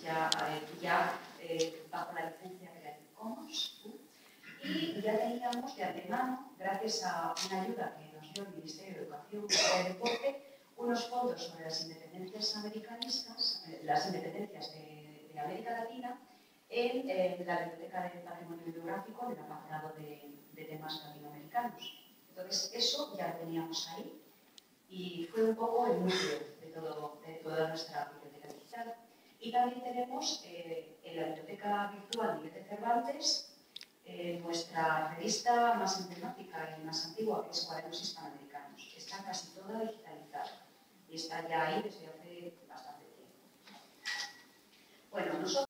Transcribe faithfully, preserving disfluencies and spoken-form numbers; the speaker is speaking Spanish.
ya, eh, ya eh, bajo la licencia Creative Commons. ¿Sí? Y ya teníamos de antemano, gracias a una ayuda que nos dio el Ministerio de Educación y Deporte, unos fondos sobre las independencias americanistas, eh, las independencias de, de América Latina, en eh, la Biblioteca del Patrimonio Bibliográfico del apartado de, de temas latinoamericanos. Entonces, eso ya lo teníamos ahí y fue un poco el núcleo de, todo, de toda nuestra biblioteca digital. Y también tenemos eh, en la Biblioteca Virtual Miguel de Cervantes eh, nuestra revista más emblemática y más antigua, que es Cuadernos Hispanoamericanos. Está casi toda digitalizada y está ya ahí desde hace bastante tiempo. Bueno, nosotros